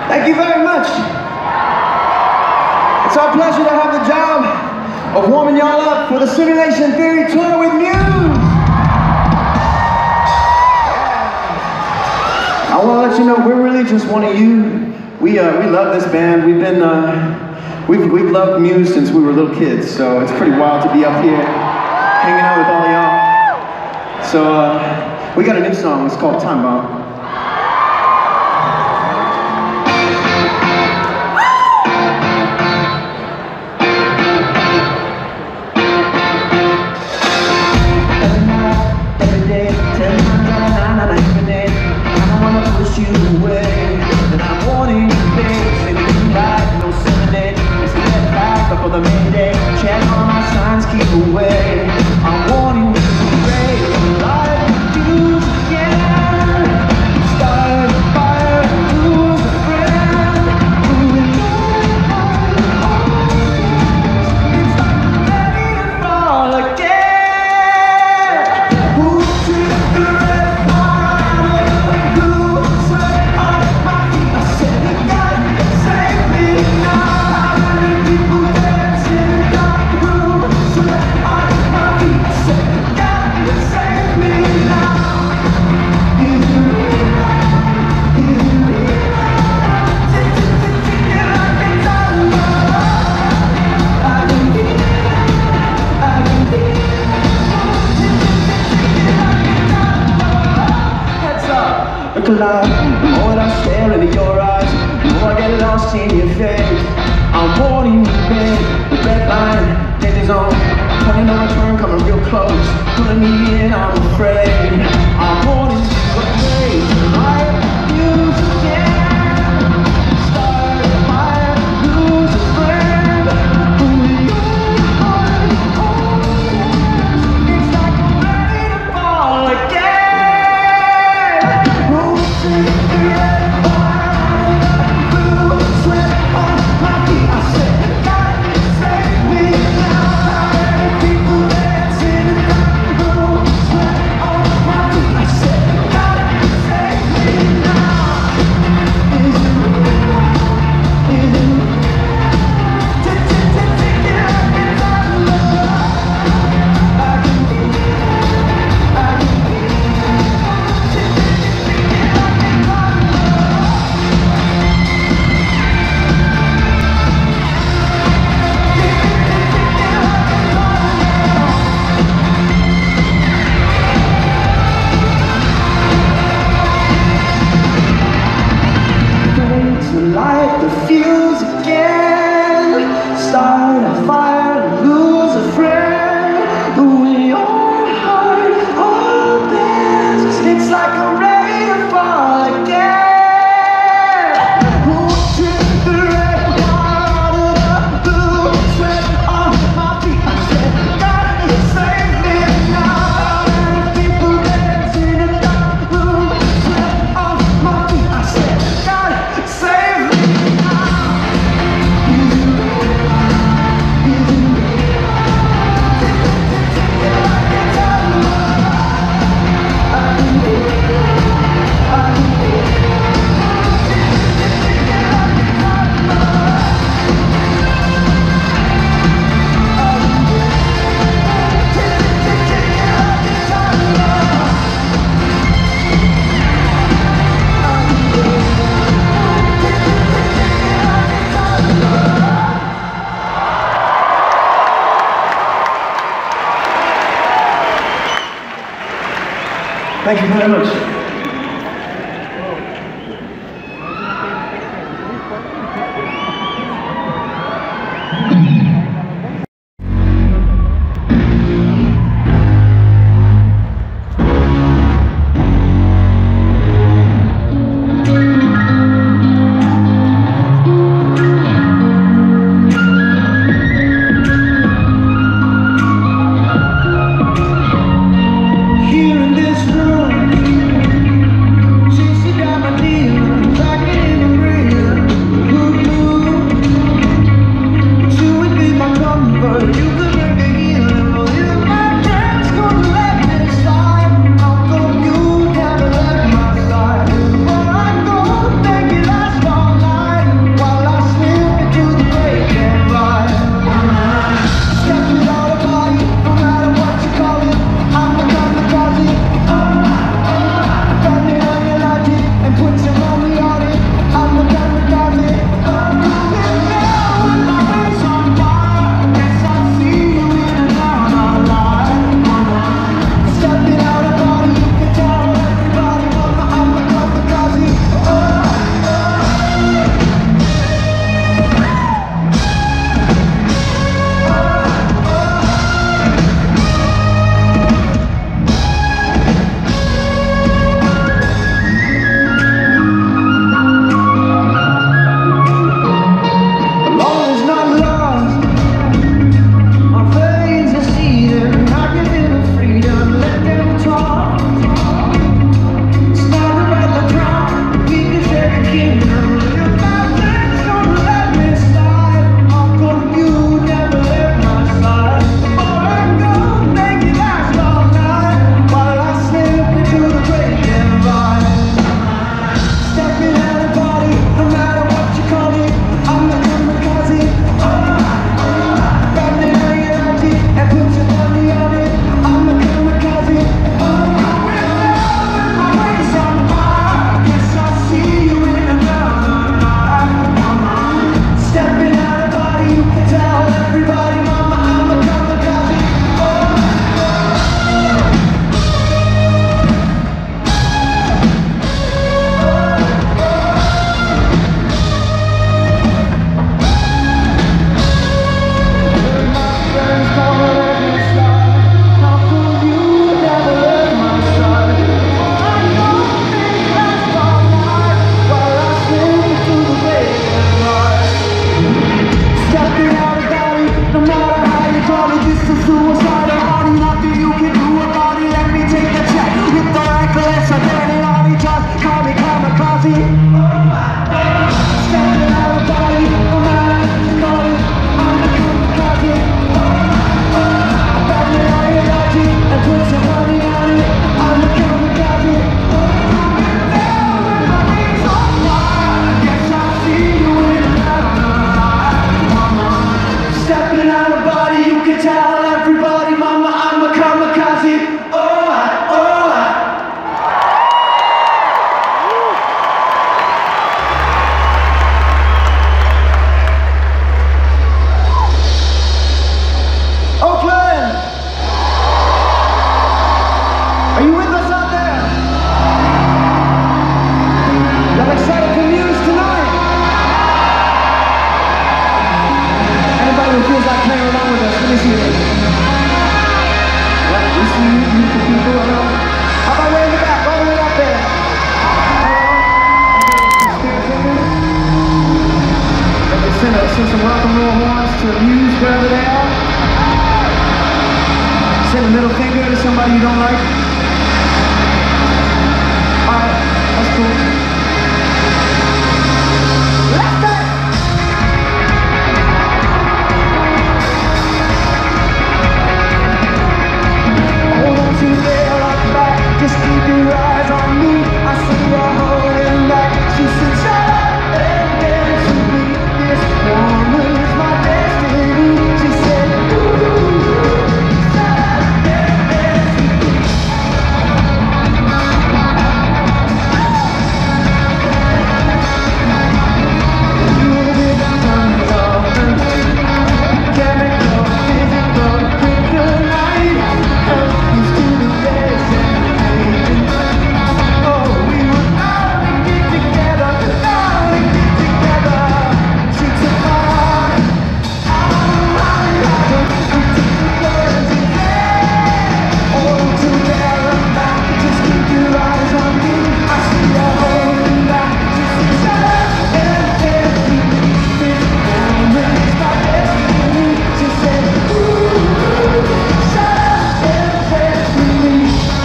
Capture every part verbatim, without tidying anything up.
Thank you very much. It's our pleasure to have the job of warming y'all up for the Simulation Theory Tour with Muse. I want to let you know we're really just one of you. We uh, we love this band. We've been uh, we've we've loved Muse since we were little kids. So it's pretty wild to be up here hanging out with all y'all. So uh, we got a new song. It's called Time Bomb. For the Mayday, check all my signs, keep away. I'm warning you to break life, fuse again. Start a fire, lose a friend. Ruin your heart, it's like ready to fall again. Who took the red fire? Who sweat on my feet? I said, God, save me now. Collide. The more I stare into your eyes, the more I get lost in your face. I'm warning you, babe. The red line, danger zone, turning no return, coming real close. Pulling me in, I'm afraid. I'm warning you, afraid to light fuse again. Start a fire, lose a friend. Ruin your heart, oh, it's like I'm ready to fall again. Light the fuse again. Start a fire, lose a friend. Ruin your heart, all this. It's like I'm ready to fall again. Who took the red out of the blue? Sweat on my feet. I said, God, save me now. People dancing in the dark room. Sweat on my feet. I said, God, save me. Thank you very much. Here in this room, send some rock and roll horns to Muse Belvedere. Send a middle finger to somebody you don't like. Alright, that's cool. Left back! Hold on to there, rock back. Just keep your eyes on me. I see you're holding back. She said, shut up and dance with me. This woman is my destiny. She said, ooh, shut up and dance with me. You'll be the tongues of the chemical, physical, kryptonite. Help us to the best and pain. Oh, we would all get together, all get together. She took my heart, oh, I love her. We took the birds and fled. Hold together back, just keep your eyes on me. I see you holding back. She said, shut up and dance with me. This woman is my destiny. She said, ooh, shut up and dance with me.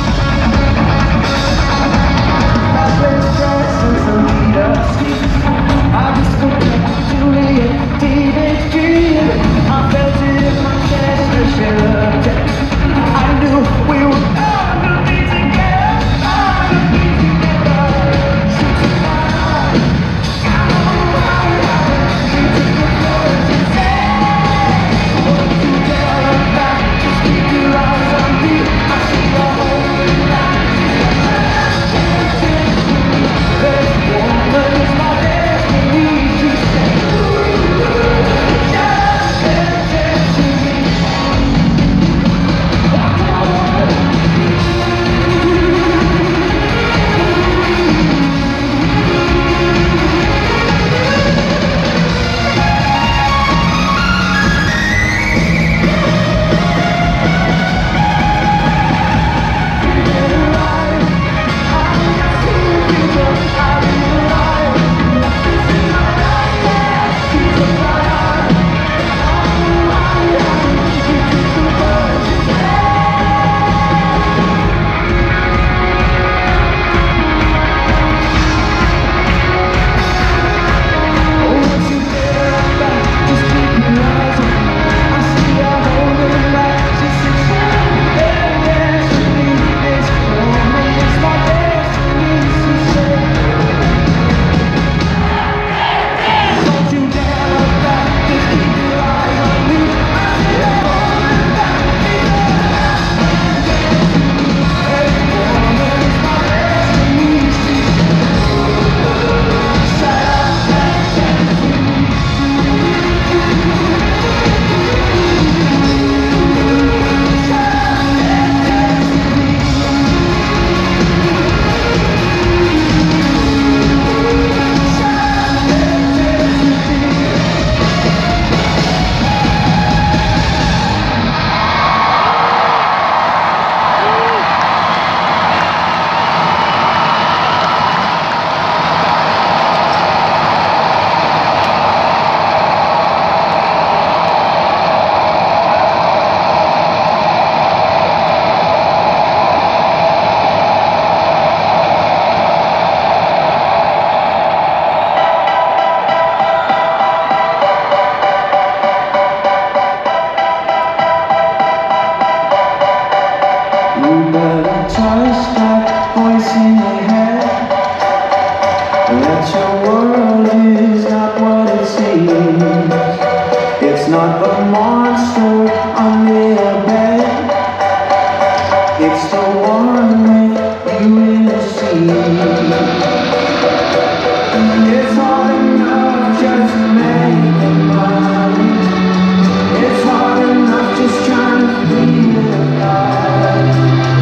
My friends dressed in some beat-up skis. I just looked at Juliet, David's dream. I felt it in my chest, the sheriff text. I knew we were all gonna be together, all gonna be together. She took my heart, oh, I love her. We took the birds and fled. Hold together back, just keep your eyes on me. I see you holding back. This woman is my destiny. She said, ooh, shut up and dance with me. You better trust that voice in your head, that your world is not what it seems. It's not a monster under your bed, it's the one with you in the sea. It's hard enough just to make a mind. It's hard enough just trying to feel alive.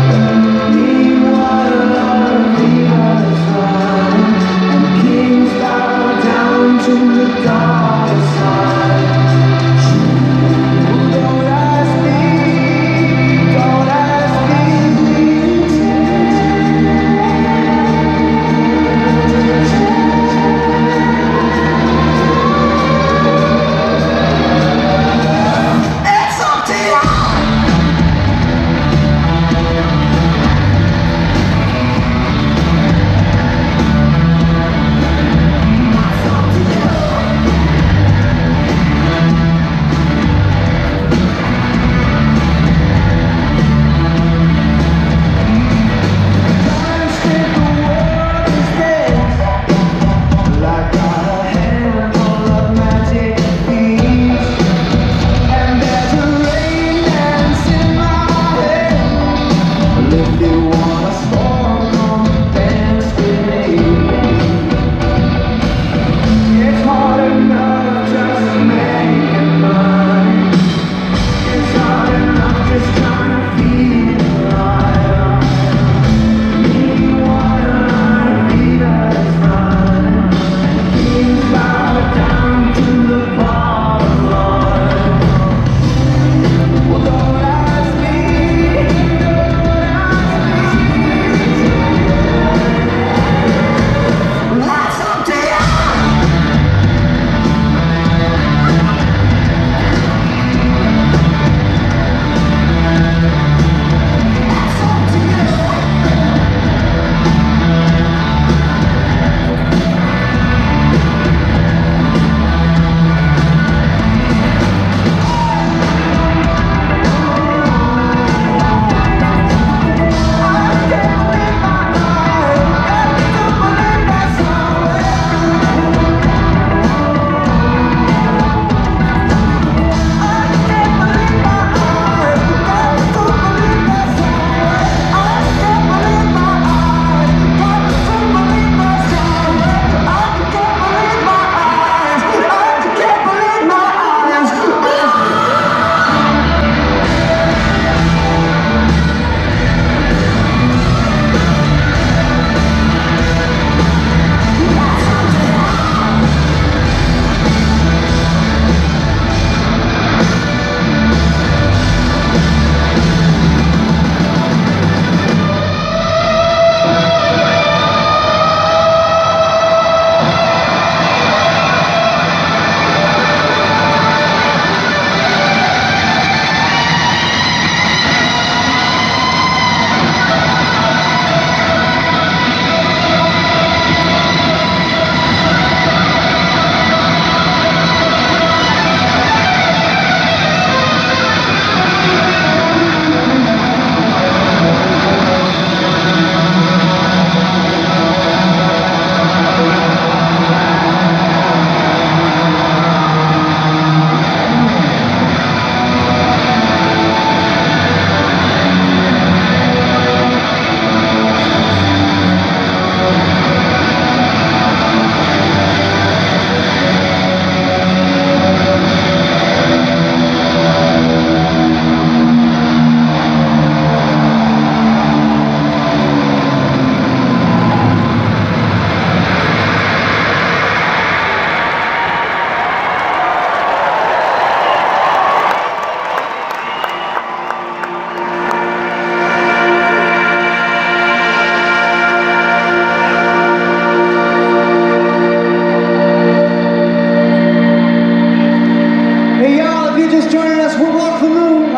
Meanwhile, our fever is running, and kings bow down to the dark side. Don't ask me, don't ask me,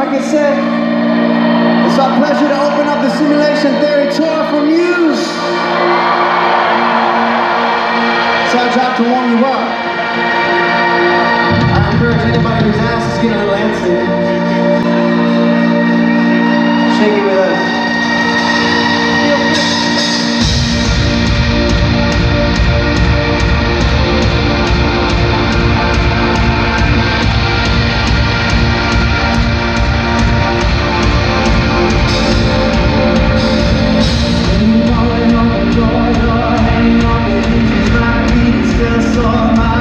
like I said, it's our pleasure to open up the Simulation Theory Tour for Muse. It's our job to warm you up. I encourage anybody whose ass is getting a little antsy, shake it with us. Hanging on the door, hanging on the hinges, my feet is still sore.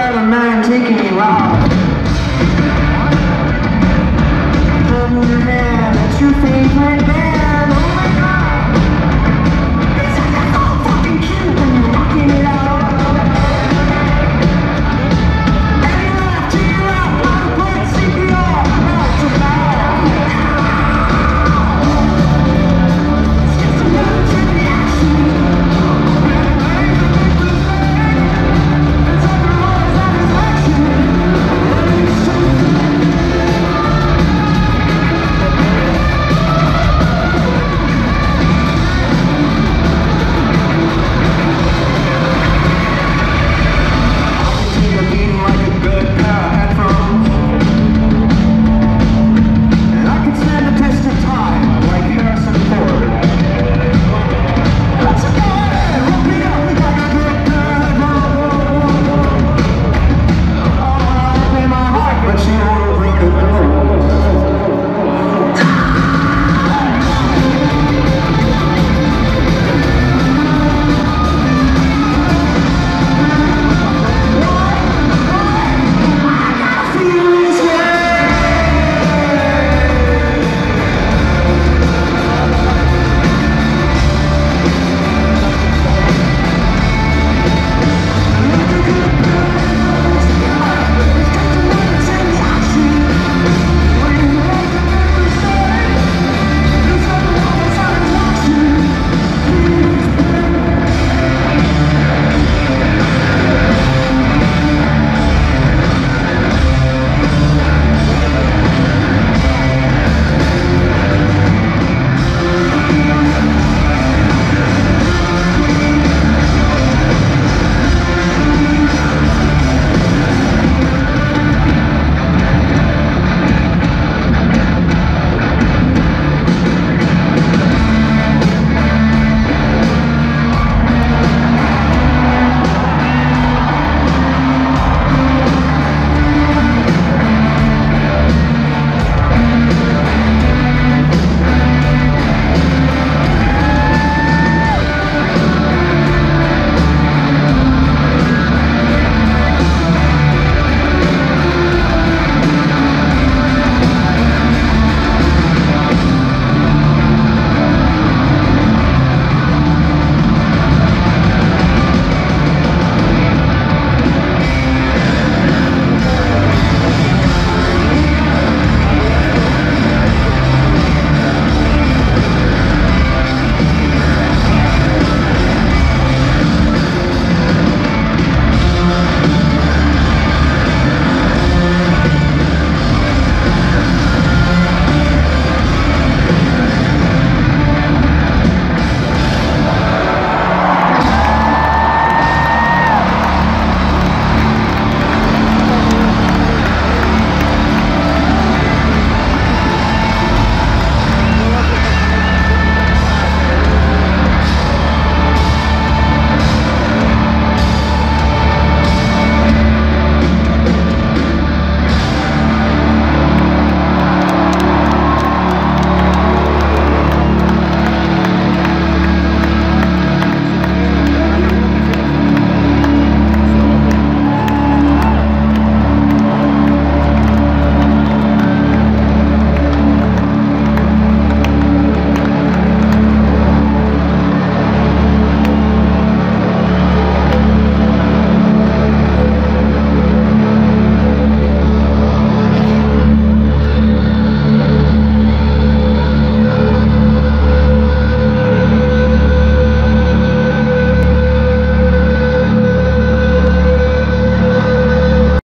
got a man taking you out.